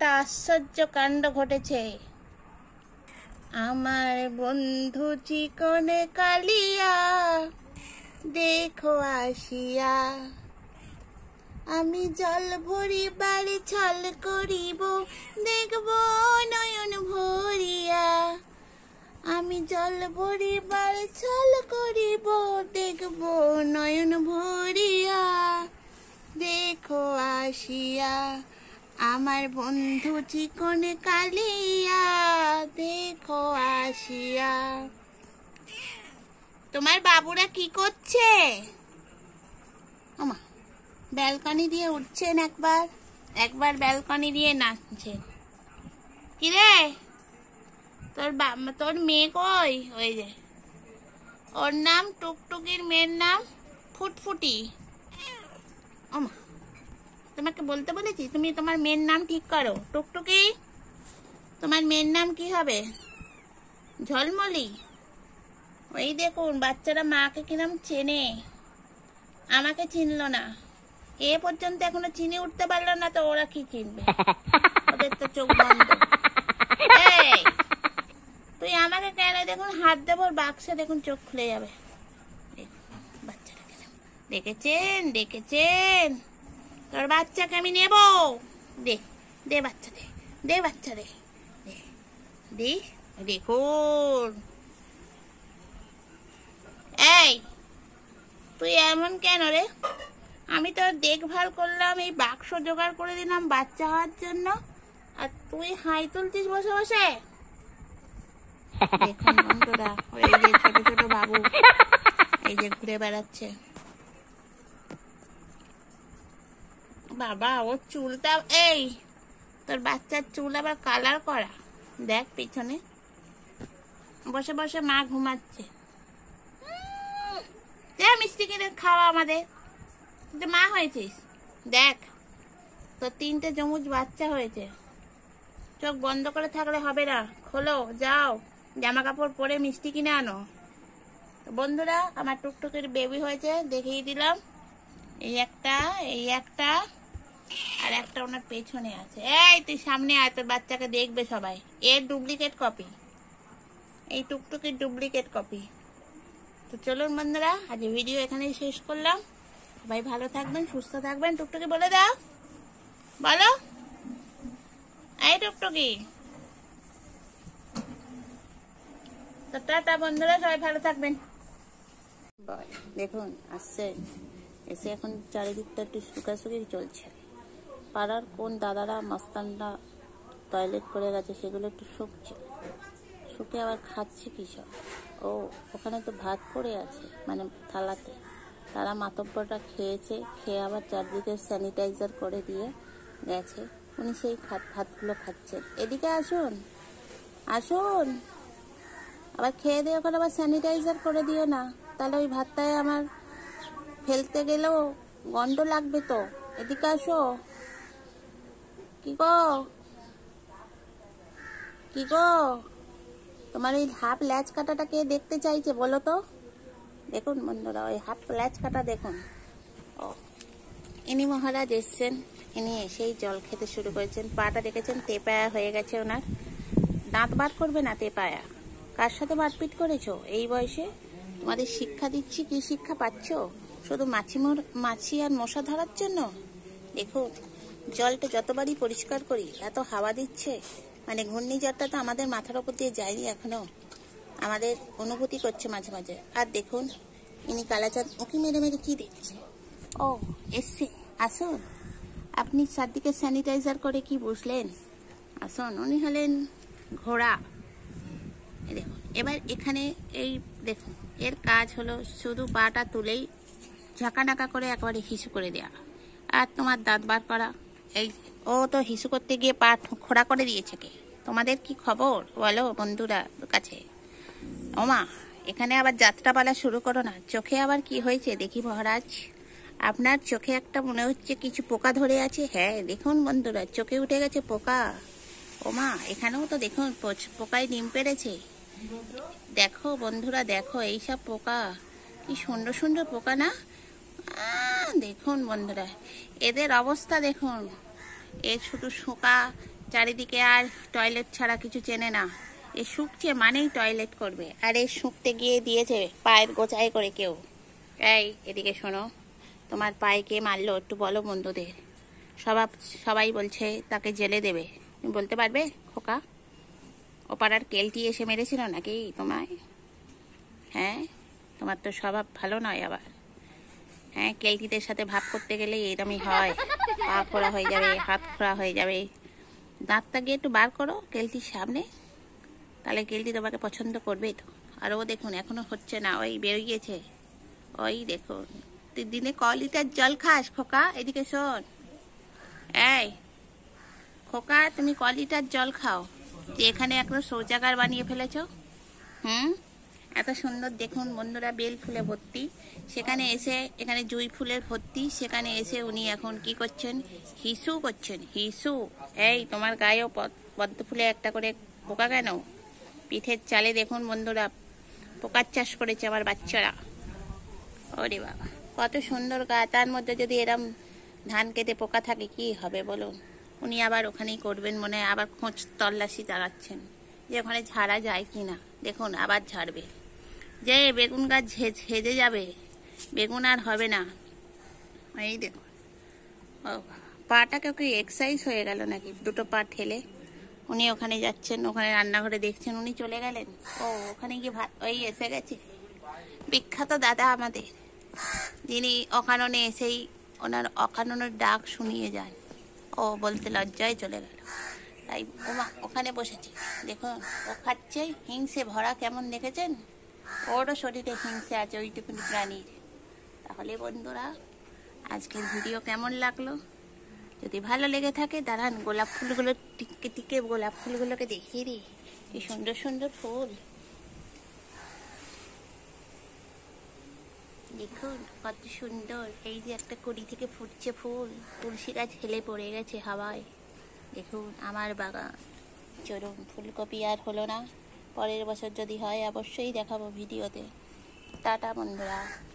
একটা আশ্চর্য কাণ্ড ঘটেছে। আমার বন্ধু চিকনে কালিয়া দেখো আসিয়া, আমি জল ভরিবার ছল করিব দেখব নয়ন ভরিয়া, আমি জল ভরিবার ছল করিব দেখব নয়ন ভরিয়া, দেখো আসিয়া আমার বন্ধু চিকনে কালিয়া দেখো আসিয়া। তোমার বাবুরা কি করছে? আমা ব্যালকনি দিয়ে উঠছেন, একবার ব্যালকনি দিয়ে নাচছেন। কিরে তোর মেয়ে কই? ওই যে ওর নাম টুকটুকির মেয়ের নাম ফুটফুটি। আমা তোমাকে বলতে বলেছি তুমি তোমার মেয়ের নাম ঠিক করো। টুকটুকি তোমার মেয়ের নাম কি হবে? ঝলমলি। ওই দেখুন বাচ্চারা মাকে কিরম চেনে, আমাকে চিনলো না, এ পর্যন্ত এখনো চিনে উঠতে পারলো না, তো ওরা কি চিনবে? ওদের তো চোখ বন্ধ। এই তুই আমাকে কেন? দেখুন হাত দেবো বাক্সে, দেখুন চোখ খুলে যাবে। বাচ্চারা দেখেছেন দেখেছেন? তোর বাচ্চাকে আমি নেব। দে দে বাচ্চা দে, দে বাচ্চা দে, দে। দেখুন এই তুই এমন কেন রে? আমি তোর দেখভাল করলাম, এই বাক্স জোগাড় করে দিলাম বাচ্চা হওয়ার জন্য, আর তুই হাই তুলতিস বসে বসে। দেখুন বন্ধুরা, এই যে ছোট ছোট বাবু এই যে ঘুরে বেড়াচ্ছে। বাবা ওর চুলটা, এই তোর বাচ্চার চুল আবার কালার করা, দেখ পিছনে বসে বসে মা ঘুমাচ্ছে। মিষ্টি কিনে খাওয়া আমাদের, তুই মা হয়েছিস। দেখ তোর 3টে জমুজ বাচ্চা হয়েছে, চোখ বন্ধ করে থাকলে হবে না, খোলো, যাও জামা কাপড় পরে মিষ্টি কিনে আনো। বন্ধুরা আমার টুকটুকির বেবি হয়েছে, দেখিয়ে দিলাম। এই একটা আর একটা ওনার পেছনে আছে। এই তুই সামনে আয়, তোর বাচ্চাকে দেখবে সবাই। এর ডুপ্লিকেট কপি, এই টুকটুকির ডুপ্লিকেট কপি। তো চলুন বন্ধুরা, আজ ভিডিও এখানেই শেষ করলাম। সবাই ভালো থাকবেন, সুস্থ থাকবেন। টুকটুকি বলে দাও, বলো। এই টুকটুকি, তো টাটা বন্ধুরা, সবাই ভালো থাকবেন। দেখুন আসছে, এসে এখন চারিদিকটা একটু শুকাশুকি চলছে। পাড়ার কোন দাদারা মাস্তানরা টয়লেট করে গেছে, সেগুলো একটু শুকে আবার খাচ্ছে কি সব। ও ওখানে তো ভাত পড়ে আছে, মানে থালাতে, তারা মাতব্বরটা খেয়েছে, খেয়ে আবার চারদিকে স্যানিটাইজার করে দিয়ে গেছে, উনি সেই ভাতগুলো খাচ্ছেন। এদিকে আসুন আসুন, আবার খেয়ে দিয়ে ওখানে আবার স্যানিটাইজার করে দিও না, তাহলে ওই ভাতটায় আমার ফেলতে গেলেও গন্ধ লাগবে তো। এদিকে আসো। কি গো তোমার এই হাফ ল্যাচ কাটাটা কে দেখতে চাইছে বলো তো? দেখুন বন্ধুরা, ওই হাফ ল্যাচ কাটা দেখুন। ও ইনি মহারাজ এসছেন, ইনি এসেই জল খেতে শুরু করেছেন। পাটা দেখেছেন তেপায়া হয়ে গেছে ওনার, দাঁত বার করবে না তেপায়া। কার সাথে মারপিট করেছো এই বয়সে? তোমাদের শিক্ষা দিচ্ছি, কি শিক্ষা পাচ্ছ? শুধু মাছি আর মশা ধরার জন্য। দেখুন জলটা যতবারই পরিষ্কার করি এত হাওয়া দিচ্ছে, মানে ঘূর্ণিঝড়টা তো আমাদের মাথার উপর দিয়ে যায়নি এখনো, আমাদের অনুভূতি করছে মাঝে মাঝে। আর দেখুন ইনি কালাচাঁদ ওকে মেরে মেরে কি দেখছে। ও এসছে, আসুন। আপনি চারদিকে স্যানিটাইজার করে কি বুঝলেন? আসুন, উনি হলেন ঘোড়া। দেখুন এবার এখানে এই দেখুন, এর কাজ হলো শুধু পাটা তুলেই ঝাঁকানাকা করে একবারে হিসু করে দেওয়া, আর তোমার দাঁত বার করা। এই ও তো হিসু করতে গিয়ে পা খোড়া করে দিয়েছে। কে? তোমাদের কি খবর বলো বন্ধুরা কাছে? ওমা এখানে আবার যাত্রাপালা শুরু করো না। চোখে আবার কি হয়েছে দেখি মহারাজ? আপনার চোখে একটা মনে হচ্ছে কিছু পোকা ধরে আছে। হ্যাঁ দেখুন বন্ধুরা, চোখে উঠে গেছে পোকা। ওমা এখানেও তো দেখুন পোকায় ডিম পেড়েছে। দেখো বন্ধুরা, দেখো এইসব পোকা কি সুন্দর সুন্দর পোকা না? দেখুন বন্ধুরা, এদের অবস্থা দেখুন, এ শুধু শোকা চারিদিকে আর টয়লেট ছাড়া কিছু চেনে না। এ শুকছে মানেই টয়লেট করবে, আর এ শুকতে গিয়ে দিয়েছে পায়ের গোচাই করে কেউ। এই এদিকে শোনো, তোমার পায়ে কে মারলো একটু বলো বন্ধুদের। সবাই বলছে তাকে জেলে দেবে, তুমি বলতে পারবে খোকা? ও পাড়ার কেলটি এসে মেরেছিল নাকি তোমায়? হ্যাঁ, তোমার তো স্বভাব ভালো নয় আবার। হ্যাঁ, কেলটিদের সাথে ভাব করতে গেলে এরমই হয়, পা খোড়া হয়ে যাবে, হাত খোড়া হয়ে যাবে। দাঁতটা গিয়ে একটু বার করো কেলটির সামনে, তাহলে কেলটি তোমাকে পছন্দ করবে তো। আর ও দেখুন এখনো হচ্ছে না, ওই বেরিয়েছে, ওই দেখুন। তুই দিনে ক লিটার জল খাস খোকা? এদিকে শোন, এই খোকা, তুমি ক লিটার জল খাও যে এখানে একটা শৌচাগার বানিয়ে ফেলেছ? এত সুন্দর দেখুন বন্ধুরা, বেল ফুলে ভর্তি, সেখানে এসে এখানে জুঁই ফুলের ভর্তি, সেখানে এসে উনি এখন কি করছেন? হিসু করছেন, হিসু। এই তোমার গায়েও পদ্ম ফুলে একটা করে পোকা কেন? পিঠের চালে দেখুন বন্ধুরা, পোকার চাষ করেছে আমার বাচ্চারা। ওরে বাবা, কত সুন্দর গা, তার মধ্যে যদি এরম ধান কেটে পোকা থাকে কি হবে বলুন? উনি আবার ওখানেই করবেন মনে হয়, আবার খোঁজ তল্লাশি চালাচ্ছেন যে ওখানে ঝাড়া যায় কি না। দেখুন আবার ঝাড়বে, যে বেগুন গাছ হেজে যাবে, বেগুন আর হবে না। এই দেখুন, ও পাটাকে কি এক্সারসাইজ হয়ে গেল নাকি? দুটো পা ঠেলে উনি ওখানে যাচ্ছেন, ওখানে রান্নাঘরে দেখছেন, উনি চলে গেলেন। ও ওখানে গিয়ে ভাত, ওই এসে গেছে বিখ্যাত দাদা আমাদের, যিনি অকাননে এসেই ওনার অকাননের ডাক শুনিয়ে যান। ও বলতে লজ্জায় চলে গেল, তাই ওখানে বসেছে। দেখুন ও খাচ্ছে, হিংসে ভরা, কেমন দেখেছেন? ওরও শরীরে হিংসে আছে ওইটুকুনি প্রাণীর। তাহলে বন্ধুরা, আজকের ভিডিও কেমন লাগলো? যদি ভালো লেগে থাকে, দাঁড়ান গোলাপ ফুলগুলো টিকে টিকে গোলাপ ফুলগুলোকে দেখিয়ে দিই, কি সুন্দর সুন্দর ফুল। দেখুন কত সুন্দর, এই যে একটা কুড়ি থেকে ফুটছে ফুল, তুলসী গাছ হেলে পড়ে গেছে হাওয়ায়। দেখুন আমার বাগান। চলুন, ফুলকপি আর হলো না, পরের বছর যদি হয় অবশ্যই দেখাবো ভিডিওতে। টাটা বন্ধুরা।